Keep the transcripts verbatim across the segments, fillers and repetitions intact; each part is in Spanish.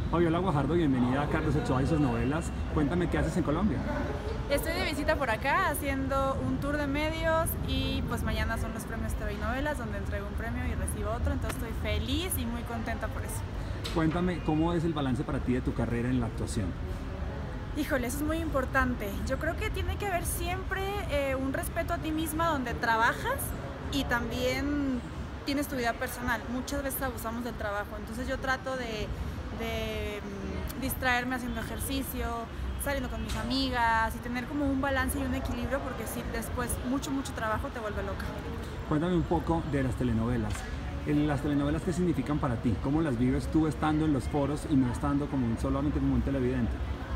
Fabiola Guajardo, bienvenida a Carlos Ochoa y sus novelas. Cuéntame qué haces en Colombia. Estoy de visita por acá haciendo un tour de medios y pues mañana son los premios T V y Novelas donde entrego un premio y recibo otro, entonces estoy feliz y muy contenta por eso. Cuéntame cómo es el balance para ti de tu carrera en la actuación. Híjole, eso es muy importante. Yo creo que tiene que haber siempre eh, un respeto a ti misma donde trabajas y también tienes tu vida personal. Muchas veces abusamos del trabajo, entonces yo trato de, de um, distraerme haciendo ejercicio, saliendo con mis amigas y tener como un balance y un equilibrio, porque si después mucho, mucho trabajo te vuelve loca. Cuéntame un poco de las telenovelas. ¿Las telenovelas qué significan para ti? ¿Cómo las vives tú estando en los foros y no estando como un, solamente como un televidente?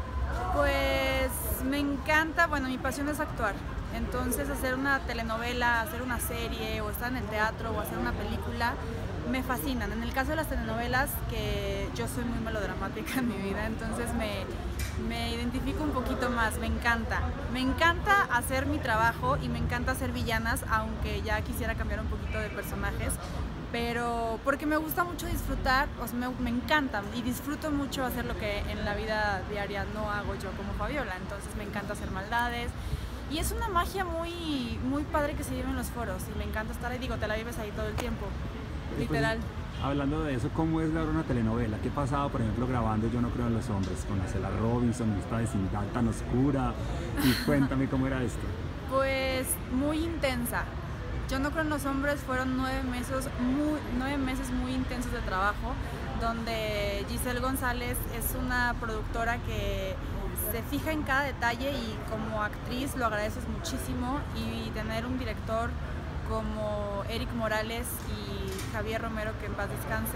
Pues me encanta, bueno, mi pasión es actuar. Entonces hacer una telenovela, hacer una serie o estar en el teatro o hacer una película me fascinan. En el caso de las telenovelas, que yo soy muy melodramática en mi vida, entonces me, me identifico un poquito más, me encanta. Me encanta hacer mi trabajo y me encanta hacer villanas, aunque ya quisiera cambiar un poquito de personajes, pero porque me gusta mucho disfrutar, o sea, me, me encanta y disfruto mucho hacer lo que en la vida diaria no hago yo como Fabiola, entonces me encanta hacer maldades. Y es una magia muy, muy padre que se vive en los foros y me encanta estar ahí, digo, te la vives ahí todo el tiempo, literal. Pues, hablando de eso, ¿cómo es grabar una telenovela? ¿Qué pasaba, por ejemplo, grabando Yo no creo en los hombres, con Acela Robinson, esta vecindad tan oscura? Y cuéntame cómo era esto. Pues muy intensa. Yo no creo en los hombres, fueron nueve meses muy, nueve meses muy intensos de trabajo, donde Giselle González es una productora que se fija en cada detalle y como actriz lo agradeces muchísimo, y tener un director como Eric Morales y Javier Romero, que en paz descanse,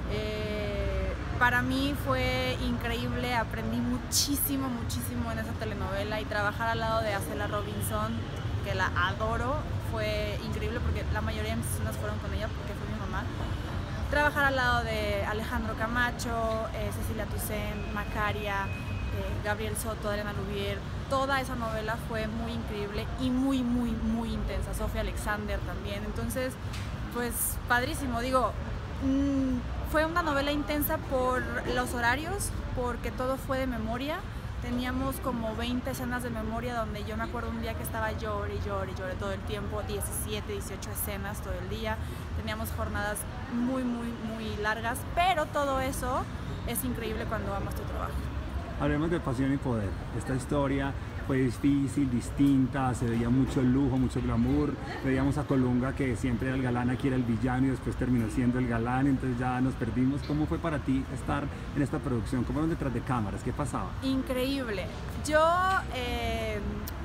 eh, para mí fue increíble, aprendí muchísimo, muchísimo en esa telenovela, y trabajar al lado de Acela Robinson, que la adoro, fue increíble porque la mayoría de mis escenas fueron con ella porque fue mi mamá. Trabajar al lado de Alejandro Camacho, eh, Cecilia Toussaint, Macaria, eh, Gabriel Soto, Adriana Lubier, toda esa novela fue muy increíble y muy, muy, muy intensa. Sofía Alexander también, entonces, pues padrísimo. Digo, mmm, fue una novela intensa por los horarios, porque todo fue de memoria. Teníamos como veinte escenas de memoria, donde yo me acuerdo un día que estaba llore y llore y llore todo el tiempo, diecisiete, dieciocho escenas todo el día. Teníamos jornadas muy, muy, muy largas, pero todo eso es increíble cuando amas tu trabajo. Hablemos de Pasión y Poder. Esta historia fue difícil, distinta, se veía mucho lujo, mucho glamour. Veíamos a Colunga, que siempre era el galán, aquí era el villano y después terminó siendo el galán, entonces ya nos perdimos. ¿Cómo fue para ti estar en esta producción? ¿Cómo eran detrás de cámaras? ¿Qué pasaba? Increíble. Yo eh,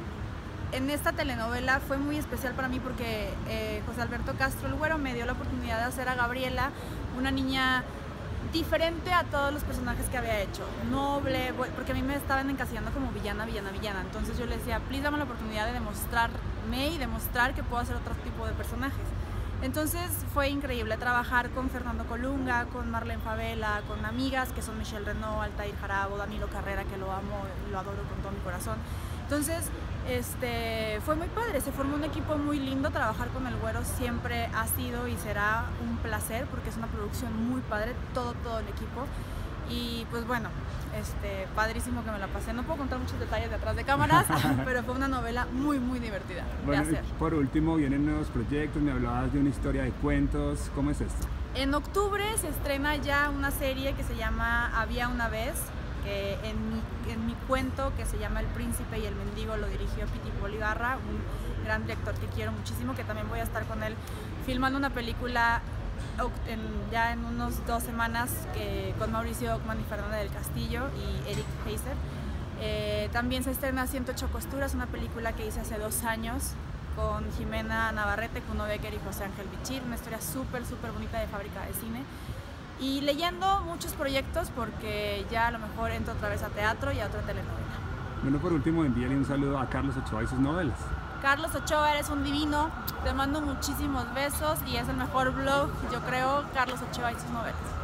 en esta telenovela fue muy especial para mí porque eh, José Alberto Castro, el Güero, me dio la oportunidad de hacer a Gabriela, una niña diferente a todos los personajes que había hecho, noble, porque a mí me estaban encasillando como villana, villana, villana, entonces yo le decía, please dame la oportunidad de demostrarme y demostrar que puedo hacer otro tipo de personajes. Entonces fue increíble trabajar con Fernando Colunga, con Marlene Favela, con amigas que son Michelle Renaud, Altair Jarabo, Danilo Carrera, que lo amo, lo adoro con todo mi corazón. Entonces este, fue muy padre, se formó un equipo muy lindo. Trabajar con el Güero siempre ha sido y será un placer, porque es una producción muy padre, todo, todo el equipo. Y pues bueno, este, padrísimo que me la pasé. No puedo contar muchos detalles de atrás de cámaras, pero fue una novela muy, muy divertida bueno, de hacer. Por último, vienen nuevos proyectos, me hablabas de una historia de cuentos, ¿cómo es esto? En octubre se estrena ya una serie que se llama Había una vez, que en mi, en mi cuento, que se llama El Príncipe y el Mendigo, lo dirigió Piti Polibarra, un gran director que quiero muchísimo, que también voy a estar con él filmando una película en, ya en unos dos semanas, que, con Mauricio Ockman y Fernanda del Castillo y Eric Heiser. Eh, también se estrena ciento ocho Costuras, una película que hice hace dos años con Jimena Navarrete, Kuno Becker y José Ángel Bichir, una historia súper, súper bonita de fábrica de cine. Y leyendo muchos proyectos, porque ya a lo mejor entro otra vez a teatro y a otra telenovela. Bueno, por último, envíale un saludo a Carlos Ochoa y sus novelas. Carlos Ochoa, eres un divino, te mando muchísimos besos y es el mejor blog, yo creo, Carlos Ochoa y sus novelas.